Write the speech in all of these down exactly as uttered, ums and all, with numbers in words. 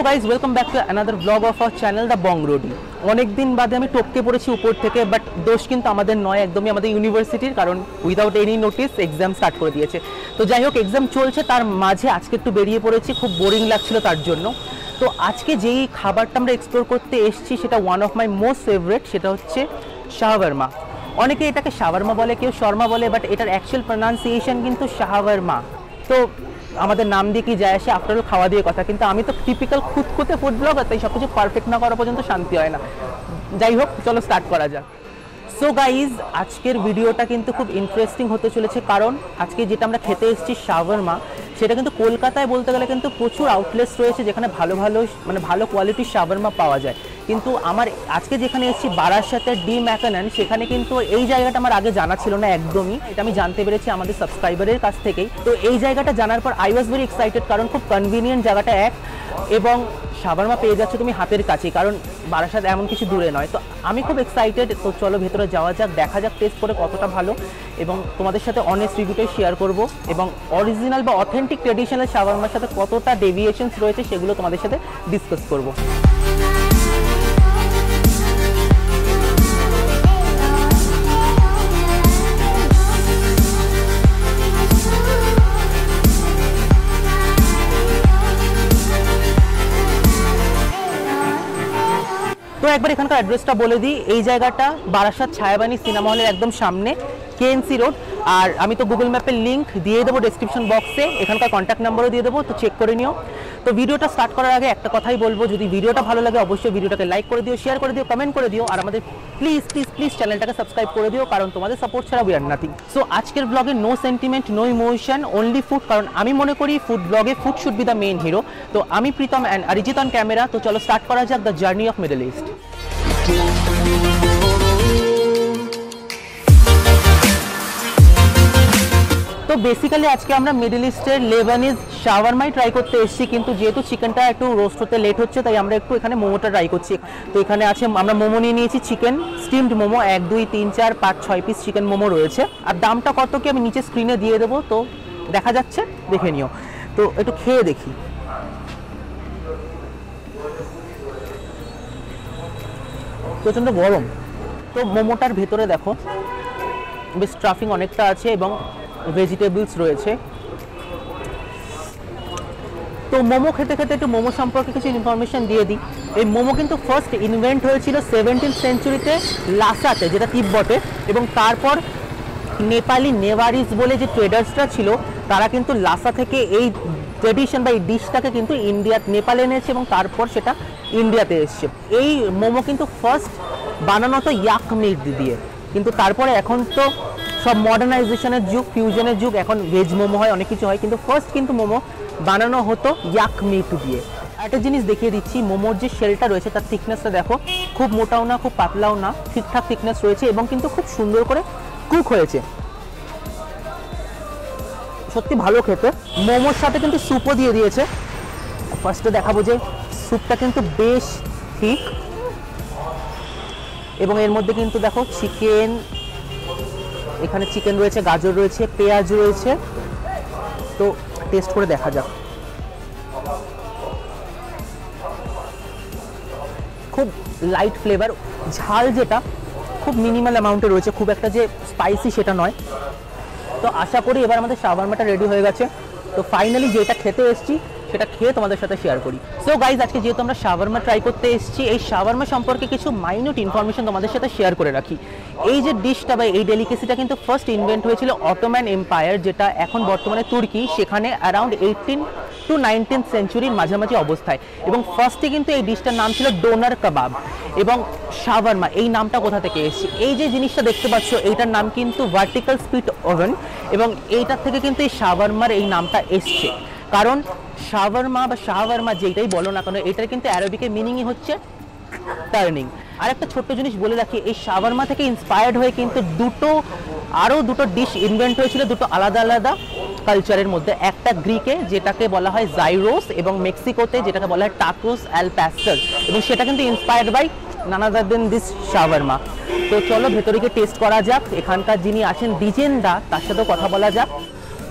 Guys welcome back to another blog of our channel the Bong Roadie. অনেক দিন বাদে আমি টপকে পড়েছি উপর থেকে, বাট দোষ কিন্তু আমাদের নয়, একদমই আমাদের ইউনিভার্সিটির, কারণ without any notice exam start করে দিয়েছে। তো যাই হোক, এক্সাম চলছে, তার মাঝে আজকে একটু বেরিয়ে পড়েছি, খুব বোরিং লাগছিল তার জন্য। তো আজকে যেই খাবারটা আমরা এক্সপ্লোর করতে এসেছি সেটা one of my most favourite, সেটা হচ্ছে শাওয়ারমা। অনেকে এটাকে শাওয়ারমা বলে, কেউ শর্মা বলে, বাট এটার অ্যাকচুয়াল প্রনাউন্সিয়েশন কিন্তু শাওয়ারমা। তো আমাদের নাম দিয়ে কি যায় আসে, আফটার অল খাওয়া দিয়ে কথা। কিন্তু আমি তো টিপিক্যাল খুঁতখুঁতে ফুড ব্লগার, তাই সব কিছু পারফেক্ট না করা পর্যন্ত শান্তি হয় না। যাই হোক, চলো স্টার্ট করা যাক। সো গাইজ, আজকের ভিডিওটা কিন্তু খুব ইন্টারেস্টিং হতে চলেছে, কারণ আজকে যেটা আমরা খেতে এসেছি শাওয়ারমা, সেটা কিন্তু কলকাতায় বলতে গেলে কিন্তু প্রচুর আউটলেটস রয়েছে যেখানে ভালো ভালো মানে ভালো কোয়ালিটির শাওয়ারমা পাওয়া যায়। কিন্তু আমার আজকে যেখানে এসেছি বারাসাতের ডি ম্যাকানন, সেখানে কিন্তু এই জায়গাটা আমার আগে জানা ছিল না একদমই। এটা আমি জানতে পেরেছি আমাদের সাবস্ক্রাইবারের কাছ থেকেই। তো এই জায়গাটা জানার পর আই ওয়াজ ভেরি এক্সাইটেড, কারণ খুব কনভিনিয়েন্ট জায়গাটা এক, এবং শাওয়ারমা পেয়ে যাচ্ছে তুমি হাতের কাছেই, কারণ বারাসাত এমন কিছু দূরে নয়। তো আমি খুব এক্সাইটেড। তো চলো ভেতরে যাওয়া যাক, দেখা যাক টেস্ট করে কতটা ভালো, এবং তোমাদের সাথে অনেস্ট রিভিউটাই শেয়ার করব, এবং অরিজিনাল বা অথেন্টিক ট্রেডিশনাল শাওয়ারমার সাথে কতটা ডেভিয়েশনস রয়েছে সেগুলো তোমাদের সাথে ডিসকাস করব। তো একবার এখানকার অ্যাড্রেসটা বলে দিই। এই জায়গাটা বারাসাত ছায়াবানী সিনেমা হলের একদম সামনে, কেএনসি রোড। আর আমি তো গুগল ম্যাপের লিঙ্ক দিয়ে দেবো ডেসক্রিপশন বক্সে, এখানকার কন্ট্যাক্ট নাম্বারও দিয়ে দেবো, তো চেক করে নিও। তো ভিডিওটা স্টার্ট করার আগে একটা কথাই বলবো, যদি ভিডিওটা ভালো লাগে অবশ্যই ভিডিওটাকে লাইক করে দিও, শেয়ার করে দিও, কমেন্ট করে দিও, আর আমাদের প্লিজ প্লিজ প্লিজ চ্যানেলটাকে সাবস্ক্রাইব করে দিও, কারণ তোমাদের সাপোর্ট ছাড়া উই আর নাথিং। সো আজকের ব্লগে no sentiment, no emotion, only food, কারণ আমি মনে করি ফুড ব্লগে food should be the main hero. তো আমি Pritam and Arijit on camera. তো চলো স্টার্ট করা যাক the journey of Middle East. তো বেসিক্যালি আজকে আমরা মিডল ইস্টের লেবানিজ শাওয়ারমাই ট্রাই করতে এসেছি, কিন্তু যেহেতু চিকেনটা একটু রোস্ট হতে লেট হচ্ছে, তাই আমরা একটু এখানে মোমোটা ট্রাই করছি। তো এখানে আছে, আমরা মোমো নিয়ে নিয়েছি, চিকেন স্টিমড মোমো, এক দুই তিন চার পাঁচ ছয় পিস চিকেন মোমো রয়েছে। আর দামটা কত কি আমি নিচে স্ক্রিনে দিয়ে দেবো, তো দেখা যাচ্ছে, দেখে নিও। তো একটু খেয়ে দেখি। প্রচণ্ড গরম। তো মোমোটার ভেতরে দেখো বেশ স্টাফিং অনেকটা আছে এবং ভেজিটেবলস রয়েছে। তো মোমো খেতে খেতে একটু মোমো সম্পর্কে কিছু ইনফরমেশন দিয়ে দিই। এই মোমো কিন্তু ফার্স্ট ইনভেন্ট হয়েছিল সেভেন্টিন সেঞ্চুরিতে লাসাতে, যেটা তিব্বতে, এবং তারপর নেপালি নেভারিস বলে যে ট্রেডার্সরা ছিল, তারা কিন্তু লাসা থেকে এই ট্রেডিশন বা এই ডিশটাকে কিন্তু ইন্ডিয়া নেপালে এনেছে, এবং তারপর সেটা ইন্ডিয়াতে এসছে। এই মোমো কিন্তু ফার্স্ট বানানো হতো ইয়াক মিট দিয়ে, কিন্তু তারপরে এখন তো সব মডার্নাইজেশনের যুগ, ফিউশনের যুগ, এখন ভেজ মোমো হয়, অনেক কিছু হয়, কিন্তু ফার্স্ট কিন্তু মোমো বানানো হতো ইয়াক মিট দিয়ে। একটা জিনিস দেখিয়ে দিচ্ছি, মোমোর যে শেলটা রয়েছে তার থিকনেসটা দেখো, খুব মোটাও না খুব পাতলাও না, ঠিকঠাক থিকনেস রয়েছে, এবং কিন্তু খুব সুন্দর করে কুক হয়েছে, সত্যি ভালো খেতে। মোমোর সাথে কিন্তু স্যুপও দিয়ে দিয়েছে। ফার্স্টে দেখাবো যে স্যুপটা কিন্তু বেশ ঠিক, এবং এর মধ্যে কিন্তু দেখো চিকেন, এখানে চিকেন রয়েছে, গাজর রয়েছে, পেঁয়াজ রয়েছে। তো টেস্ট করে দেখা যাক। খুব লাইট ফ্লেভার, ঝাল যেটা খুব মিনিমাল অ্যামাউন্টে রয়েছে, খুব একটা যে স্পাইসি সেটা নয়। তো আশা করি এবার আমাদের শাওয়ারমাটা রেডি হয়ে গেছে। তো ফাইনালি যেটা খেতে এসেছি সেটা খেয়ে তোমাদের সাথে শেয়ার করি। সো গাইজ, আজকে যেহেতু আমরা শাওয়ারমা ট্রাই করতে এসেছি, এই শাওয়ারমা সম্পর্কে কিছু মাইনিউট ইনফরমেশন তোমাদের সাথে শেয়ার করে রাখি। এই যে ডিশটা বা এই ডেলিকেসিটা কিন্তু ফার্স্ট ইনভেন্ট হয়েছিল অটোম্যান এম্পায়ার, যেটা এখন বর্তমানে তুর্কি, সেখানে অ্যারাউন্ড এইটিন টু নাইনটিন সেঞ্চুরির মাঝামাঝি অবস্থায়। এবং ফার্স্টে কিন্তু এই ডিশটার নাম ছিল ডোনার কাবাব। এবং শাওয়ারমা এই নামটা কোথা থেকে এসেছে, এই যে জিনিসটা দেখতে পাচ্ছ এইটার নাম কিন্তু ভার্টিক্যাল স্পিড ওভেন, এবং এইটার থেকে কিন্তু এই শাওয়ারমার এই নামটা এসছে। কারণ শাওয়ারমা বা শাওয়ারমা যেটাই বলো না কেন, এটার কিন্তু অ্যারাবিকের মিনিংই হচ্ছে টার্নিং। আর একটা ছোট্ট জিনিস বলে রাখি, এই শাওয়ারমা থেকে ইন্সপায়ার্ড হয়ে কিন্তু দুটো আরও দুটো ডিশ ইনভেন্ট হয়েছিল, দুটো আলাদা আলাদা কালচারের মধ্যে। একটা গ্রিকে যেটাকে বলা হয় জাইরোস, এবং মেক্সিকোতে যেটাকে বলা হয় টাকোস অ্যাল প্যাস্টার, এবং সেটা কিন্তু inspired by none other than this shawarma. তো চলো ভেতরে গিয়ে টেস্ট করা যাক। এখানকার যিনি আছেন ডিজেন দা, তার সাথেও কথা বলা যাক।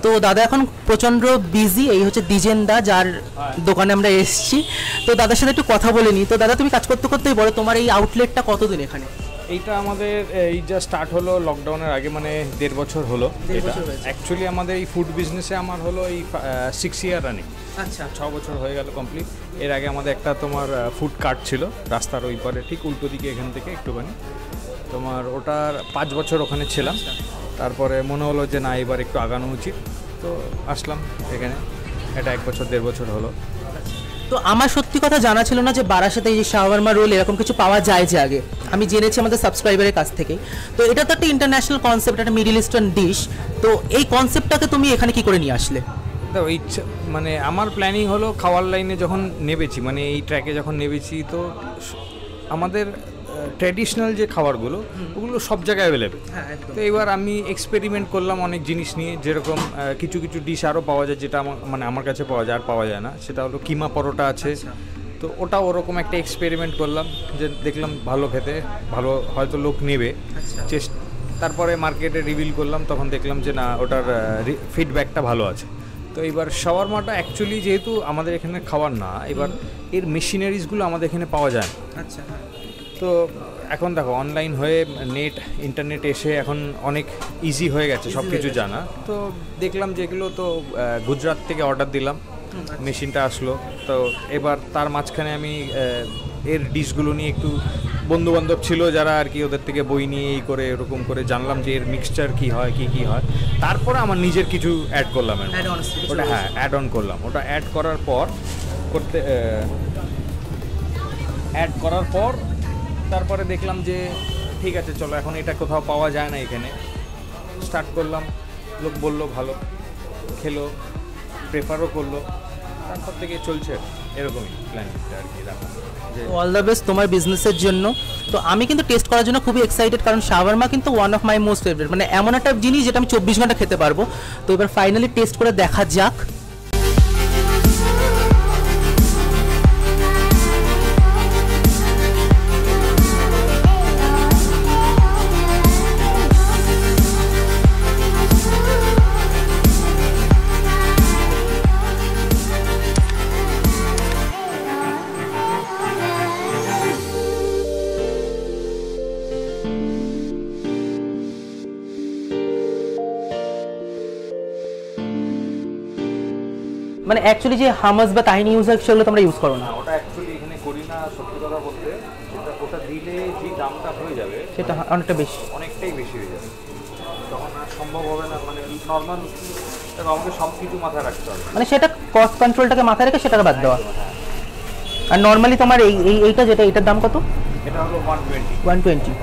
তো দাদা এখন প্রচণ্ড বিজি, এই হচ্ছে দ্বিজেন দা যার দোকানে আমরা এসেছি। তো দাদার সাথে একটু কথা বলে নিই। তো দাদা তুমি কাজ করতে করতেই বলো তোমার এই আউটলেটটা কতদিন এখানে? এইটা আমাদের এই যা স্টার্ট হলো লকডাউনের আগে, মানে দেড় বছর হলো। এটা অ্যাকচুয়ালি আমাদের এই ফুড বিজনেসে আমার হলো এই সিক্স ইয়ার রানিং। আচ্ছা, ছ বছর হয়ে গেল কমপ্লিট। এর আগে আমাদের একটা তোমার ফুড কার্ট ছিল রাস্তার ওই পারে, ঠিক উল্টো দিকে এখান থেকে একটুখানি, তোমার ওটার পাঁচ বছর ওখানে ছিলাম। তারপরে মনে হলো যে না এবার একটু আগানো উচিত, তো আসলাম এখানে। এটা এক বছর দেড় বছর হলো। তো আমার সত্যি কথা জানা ছিল না যে বারাসাতে এই যে শাওয়ারমা রোল এরকম কিছু পাওয়া যায় যে আগে। আমি জেনেছি আমাদের সাবস্ক্রাইবারের কাছ থেকে। তো এটা তো একটা ইন্টারন্যাশনাল কনসেপ্ট, একটা মিডল ইস্টার্ন ডিশ। তো এই কনসেপ্টটাকে তুমি এখানে কি করে নিয়ে আসলে? তো ইচ্ছা মানে আমার প্ল্যানিং হলো খাওয়ার লাইনে যখন নেবেছি, মানে এই ট্র্যাকে যখন নেবেছি, তো আমাদের ট্র্যাডিশনাল যে খাবারগুলো ওগুলো সব জায়গায় অ্যাভেলেবেল। তো এবার আমি এক্সপেরিমেন্ট করলাম অনেক জিনিস নিয়ে, যেরকম কিছু কিছু ডিশ আরও পাওয়া যায় যেটা আমার মানে আমার কাছে পাওয়া যায় আর পাওয়া যায় না। সেটা হলো কিমা পরোটা আছে। তো ওটা ওরকম একটা এক্সপেরিমেন্ট করলাম, যে দেখলাম ভালো খেতে, ভালো হয়তো লোক নেবে। চেষ্টা তারপরে মার্কেটে রিভিল করলাম, তখন দেখলাম যে না ওটার ফিডব্যাকটা ভালো আছে। তো এবার শাওয়ারমাটা অ্যাকচুয়ালি যেহেতু আমাদের এখানে খাওয়ার না, এবার এর মেশিনারিজগুলো আমাদের এখানে পাওয়া যায় না। আচ্ছা, তো এখন দেখো অনলাইন হয়ে নেট ইন্টারনেট এসে এখন অনেক ইজি হয়ে গেছে সব কিছু জানা। তো দেখলাম যে এগুলো তো গুজরাট থেকে অর্ডার দিলাম, মেশিনটা আসলো। তো এবার তার মাঝখানে আমি এর ডিশগুলো নিয়ে একটু বন্ধুবান্ধব ছিল যারা আর কি, ওদের থেকে বই নিয়ে এই করে এরকম করে জানলাম যে এর মিক্সচার কী হয়, কী কী হয়। তারপরে আমার নিজের কিছু অ্যাড করলাম এর ওটা, হ্যাঁ অ্যাড অন করলাম। ওটা অ্যাড করার পর করতে অ্যাড করার পর তারপরে দেখলাম যে ঠিক আছে চলো এখন এটা কোথাও পাওয়া যায় না, এখানে স্টার্ট করলাম। লোক বললো ভালো, খেলো, প্রেফারও করলো। তারপর থেকে চলছে এরকমই প্ল্যানিংটা আর কি রাখা। অল দ্য বেস্ট তোমার বিজনেসের জন্য। তো আমি কিন্তু টেস্ট করার জন্য খুবই এক্সাইটেড, কারণ শাওয়ারমা কিন্তু one of my most favourite, মানে এমন একটা জিনিস যেটা আমি চব্বিশ ঘন্টা খেতে পারবো। তো এবার ফাইনালি টেস্ট করে দেখা যাক। মানে অ্যাকচুয়ালি যে হামাস বা তাহিনি ইউজ হয় সেগুলো তোমরা ইউজ করো না? ওটা অ্যাকচুয়ালি এখানে করি না, সত্যি কথা বলতে। যেটা ওটা দিলে যে দামটা হয়ে যাবে সেটা অনেকটা বেশি, অনেকটাই বেশি হয়ে যাবে, তখন আর সম্ভব হবে না। মানে নর্মাল আমাকে সব কিছু মাথায় রাখতে হবে, মানে সেটা কস্ট কন্ট্রোলটাকে মাথায় রেখে সেটাকে বাদ দেওয়া। আর নর্মালি তোমার এই এইটা যেটা এটার দাম কত? এটা হলো ওয়ান টোয়েন্টি ওয়ান টোয়েন্টি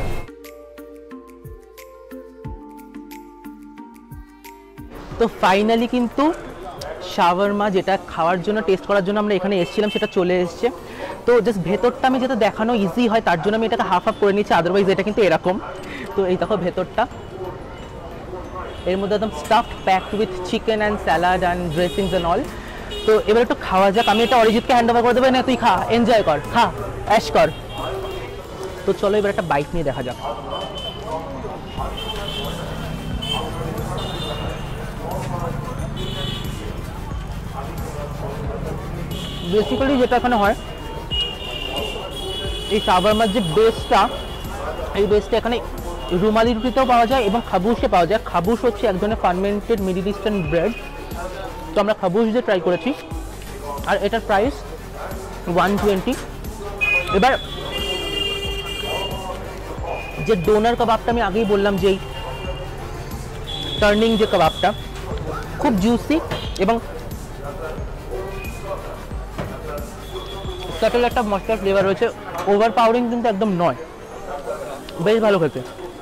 তো ফাইনালি কিন্তু শাওয়ারমা যেটা খাওয়ার জন্য টেস্ট করার জন্য আমরা এখানে এসেছিলাম সেটা চলে এসছে। তো জাস্ট ভেতরটা আমি যাতে দেখানো ইজি হয় তার জন্য আমি এটাকে হাফ হাফ করে নিচ্ছি, আদারওয়াইজ এটা কিন্তু এরকম। তো এই দেখো ভেতরটা, এর মধ্যে একদম stuff packed with chicken and salad and dressings and all. তো এবার একটু খাওয়া যাক। আমি এটা অরিজিৎকে হ্যান্ড ওভার করে দেবো, না তুই খা, এনজয় কর, খা, অ্যাশ কর। তো চলো এবার একটা বাইক নিয়ে দেখা যাক। বেসিক্যালি যেটা এখানে হয়, এই শাওয়ারমার যে বেসটা, এই বেসটা এখানে রুমালি রুটিতেও পাওয়া যায় এবং খাবুসে পাওয়া যায়। খাবুস হচ্ছে এক ধরনের ফার্মেন্টেড মিডল ইস্টার্ন ব্রেড। তো আমরা খাবুস দিয়ে ট্রাই করেছি, আর এটার প্রাইস ওয়ান টোয়েন্টি। এবার যে ডোনার কাবাবটা আমি আগেই বললাম, যেই টার্নিং যে কাবাবটা খুব জুসি এবং সাটেল একটা মশলার ফ্লেভার রয়েছে, ওভার পাওয়ারিং কিন্তু একদম নয়, বেশ ভালো খেতে।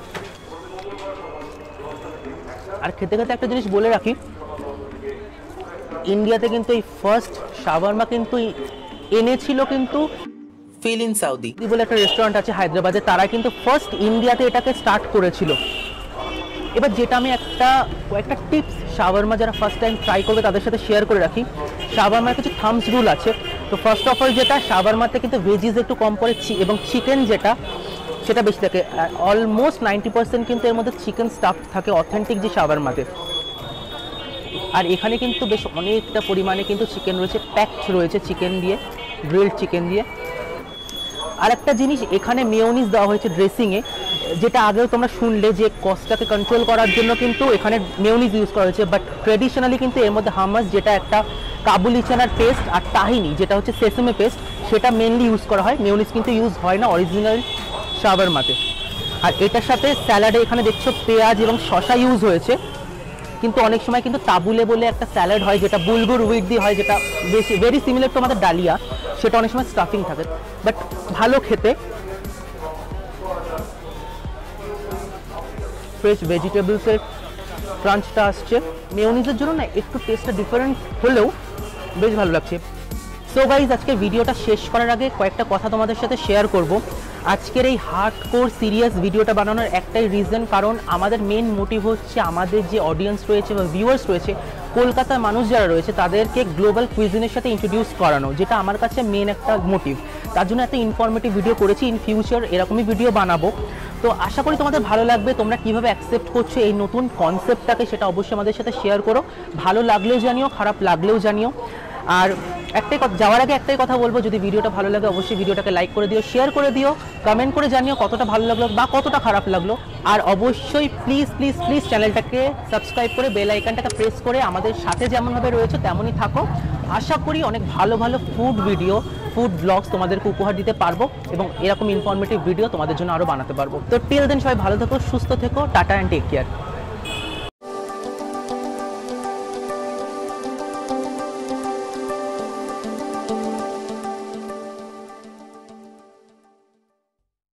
আর খেতে খেতে একটা জিনিস বলে রাখি, ইন্ডিয়াতে কিন্তু এই ফার্স্ট শাওয়ারমা কিন্তু এনেছিল কিন্তু ফিল ইন সাউদি বলে একটা রেস্টুরেন্ট আছে হায়দ্রাবাদে, তারা কিন্তু ফার্স্ট ইন্ডিয়াতে এটাকে স্টার্ট করেছিল। এবার যেটা আমি একটা কয়েকটা টিপস শাওয়ারমা যারা ফার্স্ট টাইম ট্রাই করবে তাদের সাথে শেয়ার করে রাখি। শাওয়ারমার কিছু থামস রুল আছে। তো ফার্স্ট অফ অল যেটা, শাওয়ারমাতে কিন্তু ভেজিস একটু কম পড়ে এবং চিকেন যেটা সেটা বেশি থাকে। অলমোস্ট নাইনটি পার্সেন্ট কিন্তু এর মধ্যে চিকেন স্টাফ থাকে অথেন্টিক যে শাওয়ারমাতে। আর এখানে কিন্তু বেশ অনেকটা পরিমাণে কিন্তু চিকেন রয়েছে, প্যাকড রয়েছে চিকেন দিয়ে, গ্রিলড চিকেন দিয়ে। আর একটা জিনিস, এখানে মেয়োনিজ দেওয়া হয়েছে ড্রেসিংয়ে, যেটা আগেও তোমরা শুনলে যে কস্টটাকে কন্ট্রোল করার জন্য কিন্তু এখানে মেয়োনিজ ইউজ করা হয়েছে, বাট ট্র্যাডিশনালি কিন্তু এর মধ্যে হামাস, যেটা একটা কাবুলি চানার পেস্ট, আর তাহিনি যেটা হচ্ছে সেসেমে পেস্ট, সেটা মেনলি ইউজ করা হয়। মেয়োনিজ কিন্তু ইউজ হয় না অরিজিনাল শাওয়ারমাতে। আর এটার সাথে স্যালাডে এখানে দেখছো পেঁয়াজ এবং শসা ইউজ হয়েছে, কিন্তু অনেক সময় কিন্তু তাবুলে বলে একটা স্যালাড হয় যেটা বুলগুর উইট দিয়ে হয়, যেটা বেশি ভেরি সিমিলার টু আমাদের ডালিয়া, সেটা অনেক সময় স্টাফিং থাকে, বাট ভালো খেতে। ফ্রেশ ভেজিটেবলসের ক্রাঞ্চটা আসছে, মেয়োনিজের জন্য না একটু টেস্টটা ডিফারেন্ট হলেও বেশ ভালো লাগছে। সো গাইজ, আজকে ভিডিওটা শেষ করার আগে কয়েকটা কথা তোমাদের সাথে শেয়ার করব। আজকের এই হার্ডকোর সিরিয়াস ভিডিওটা বানানোর একটাই রিজন, কারণ আমাদের মেন মোটিভ হচ্ছে আমাদের যে অডিয়েন্স রয়েছে বা ভিউয়ার্স রয়েছে, কলকাতার মানুষ যারা রয়েছে, তাদেরকে গ্লোবাল কুইজিনের সাথে ইন্ট্রোডিউস করানো, যেটা আমার কাছে মেন একটা মোটিভ। তার জন্য একটা ইনফরমেটিভ ভিডিও করেছি, ইন ফিউচার এরকমই ভিডিও বানাবো। তো আশা করি তোমাদের ভালো লাগবে। তোমরা কীভাবে অ্যাকসেপ্ট করছো এই নতুন কনসেপ্টটাকে, সেটা অবশ্যই আমাদের সাথে শেয়ার করো। ভালো লাগলেও জানিও, খারাপ লাগলেও জানিও। আর একটাই কথা, যাওয়ার আগে একটাই কথা বলবো, যদি ভিডিওটা ভালো লাগে অবশ্যই ভিডিওটাকে লাইক করে দিও, শেয়ার করে দিও, কমেন্ট করে জানিও কতটা ভালো লাগলো বা কতটা খারাপ লাগলো। আর অবশ্যই প্লিজ প্লিজ প্লিজ চ্যানেলটাকে সাবস্ক্রাইব করে বেল আইকনটাকে প্রেস করে আমাদের সাথে যেমনভাবে রয়েছে তেমনই থাকো। আশা করি অনেক ভালো ভালো ফুড ভিডিও, ফুড ব্লগস তোমাদেরকে উপহার দিতে পারবো এবং এরকম ইনফরমেটিভ ভিডিও তোমাদের জন্য আরও বানাতে পারবো। তো টিল দেন সবাই ভালো থেকো, সুস্থ থেকো, টাটা অ্যান্ড টেক কেয়ার।